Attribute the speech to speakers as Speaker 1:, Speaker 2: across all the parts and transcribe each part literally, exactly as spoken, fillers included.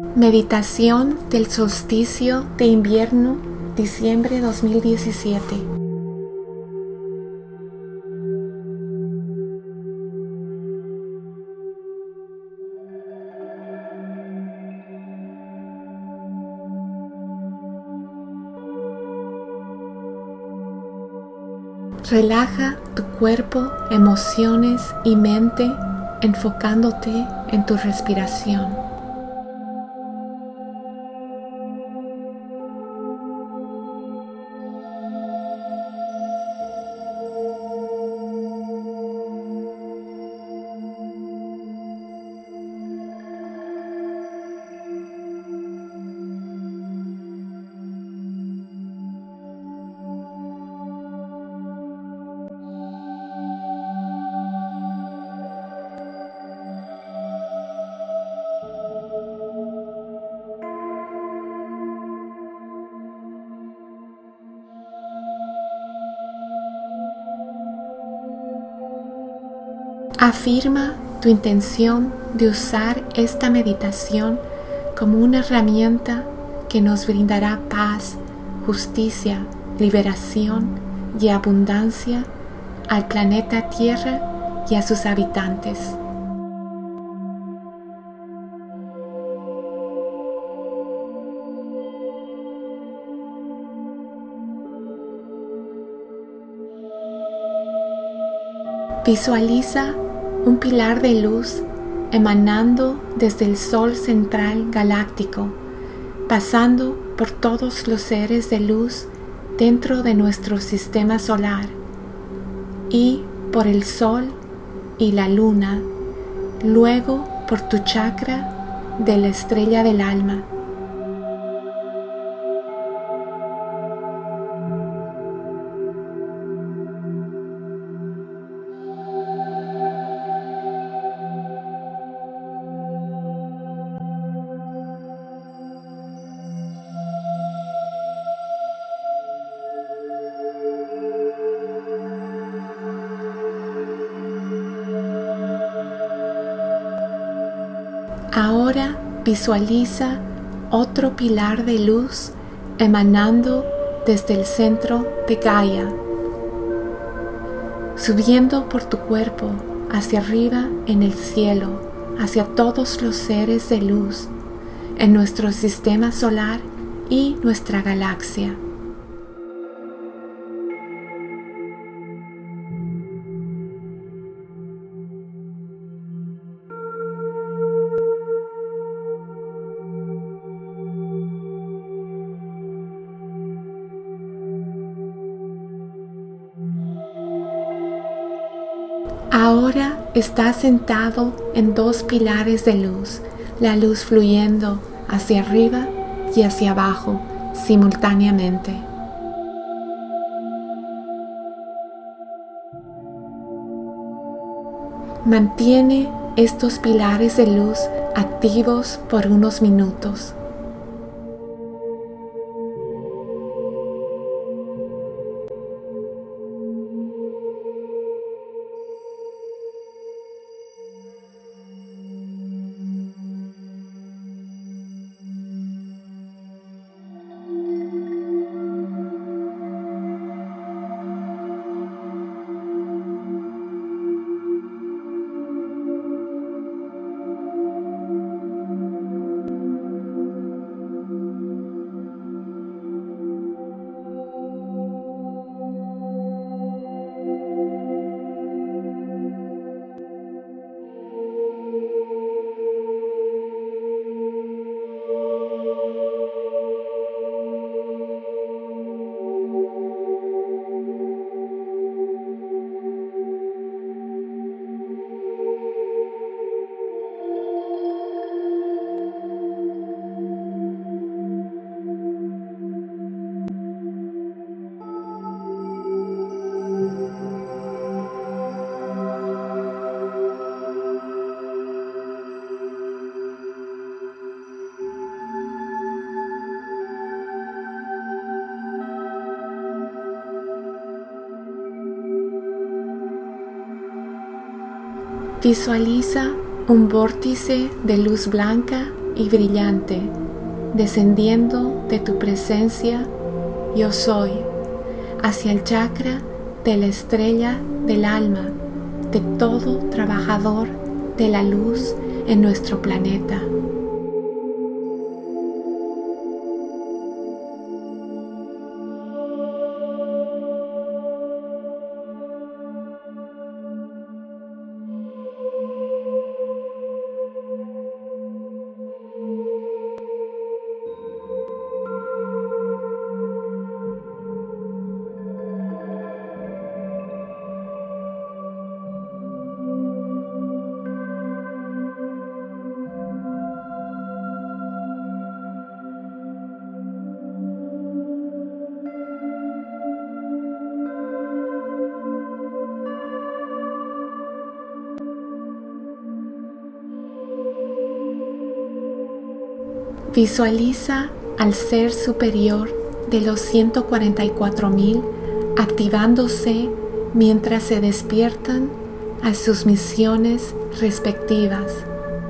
Speaker 1: Meditación del solsticio de invierno, diciembre dos mil diecisiete. Relaja tu cuerpo, emociones y mente enfocándote en tu respiración. Afirma tu intención de usar esta meditación como una herramienta que nos brindará paz, justicia, liberación y abundancia al planeta Tierra y a sus habitantes. Visualiza un pilar de luz emanando desde el Sol central galáctico, pasando por todos los seres de luz dentro de nuestro sistema solar y por el Sol y la Luna, luego por tu chakra de la estrella del alma. Ahora visualiza otro pilar de luz emanando desde el centro de Gaia, subiendo por tu cuerpo hacia arriba en el cielo, hacia todos los seres de luz en nuestro sistema solar y nuestra galaxia. Ahora estás sentado en dos pilares de luz, la luz fluyendo hacia arriba y hacia abajo simultáneamente. Mantiene estos pilares de luz activos por unos minutos. Visualiza un vórtice de luz blanca y brillante, descendiendo de tu presencia, yo soy, hacia el chakra de la estrella del alma de todo trabajador de la luz en nuestro planeta. Visualiza al ser superior de los ciento cuarenta y cuatro mil activándose mientras se despiertan a sus misiones respectivas.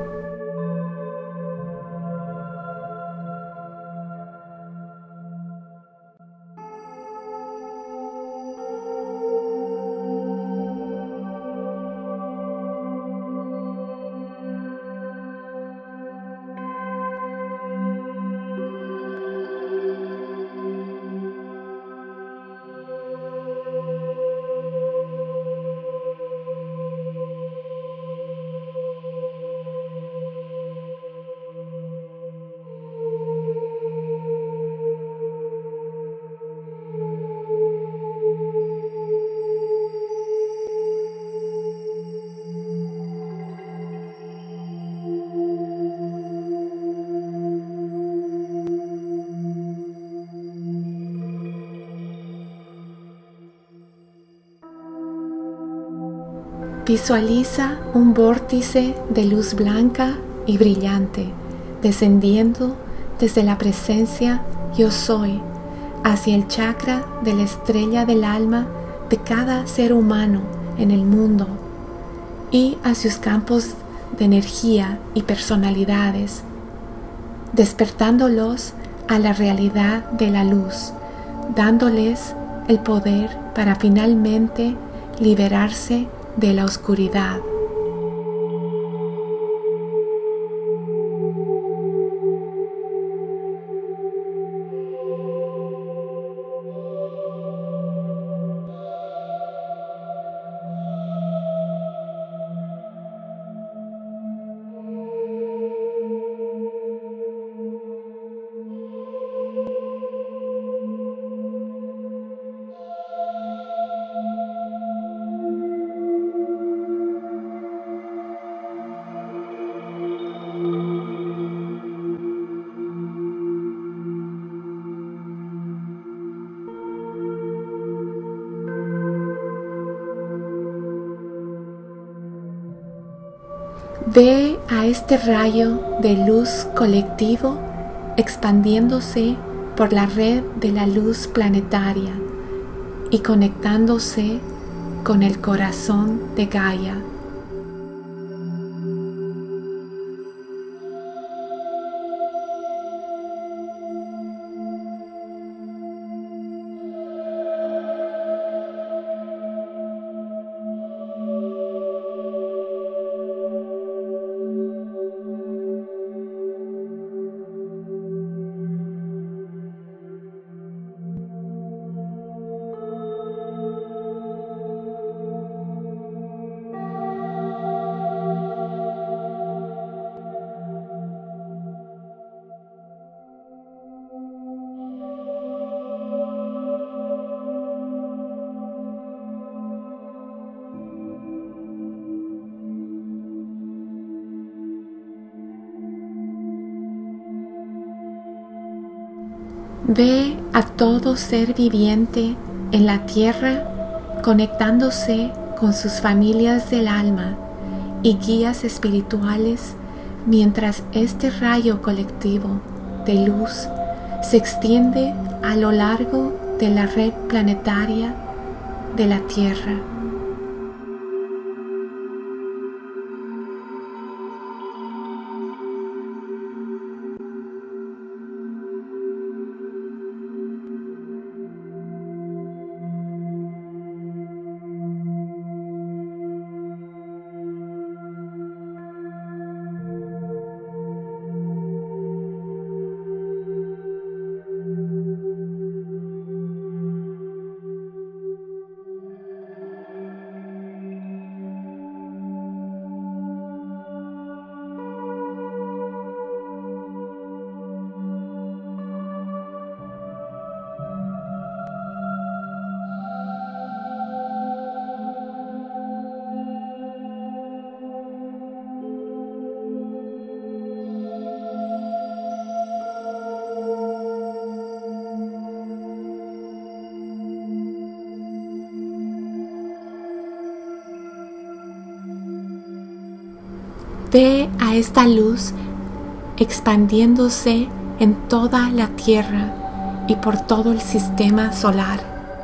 Speaker 1: Visualiza un vórtice de luz blanca y brillante descendiendo desde la presencia Yo Soy hacia el chakra de la estrella del alma de cada ser humano en el mundo y a sus campos de energía y personalidades, despertándolos a la realidad de la luz, dándoles el poder para finalmente liberarse de la oscuridad. Ve a este rayo de luz colectivo expandiéndose por la red de la luz planetaria y conectándose con el corazón de Gaia. Ve a todo ser viviente en la tierra conectándose con sus familias del alma y guías espirituales mientras este rayo colectivo de luz se extiende a lo largo de la red planetaria de la Tierra. Ve a esta luz expandiéndose en toda la Tierra y por todo el sistema solar.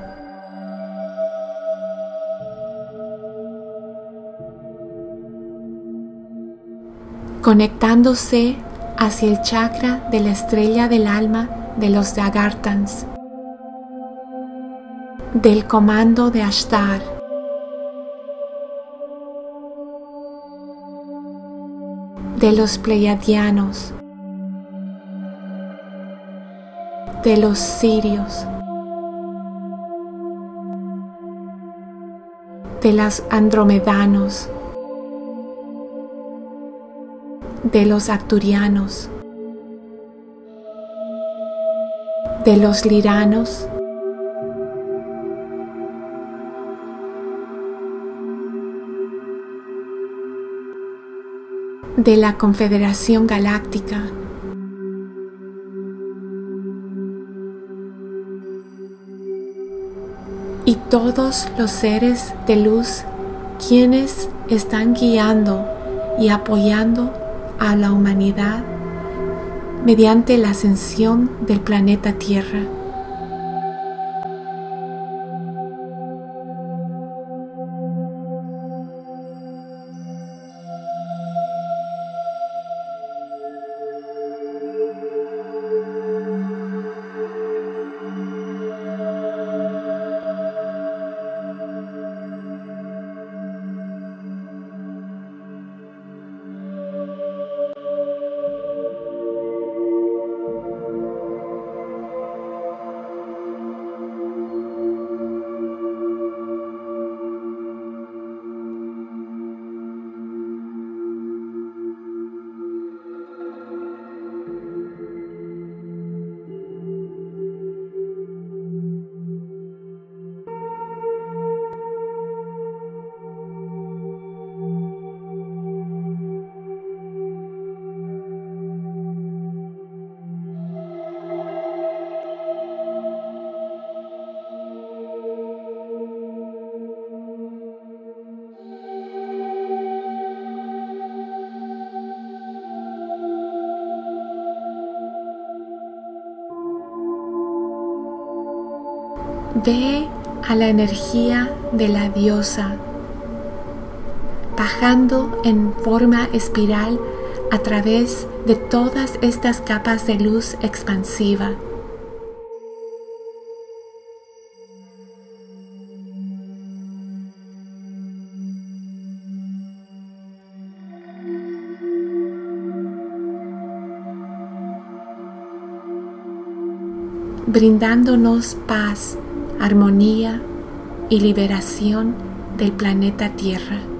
Speaker 1: Conectándose hacia el chakra de la estrella del alma de los Jagarthans, del comando de Ashtar, de los Pleiadianos, de los Sirios, de los Andromedanos, de los Arcturianos, de los Liranos, de la Confederación Galáctica, y todos los seres de luz quienes están guiando y apoyando a la humanidad mediante la ascensión del planeta Tierra. Ve a la energía de la diosa, bajando en forma espiral a través de todas estas capas de luz expansiva. Brindándonos paz, armonía y liberación del planeta Tierra.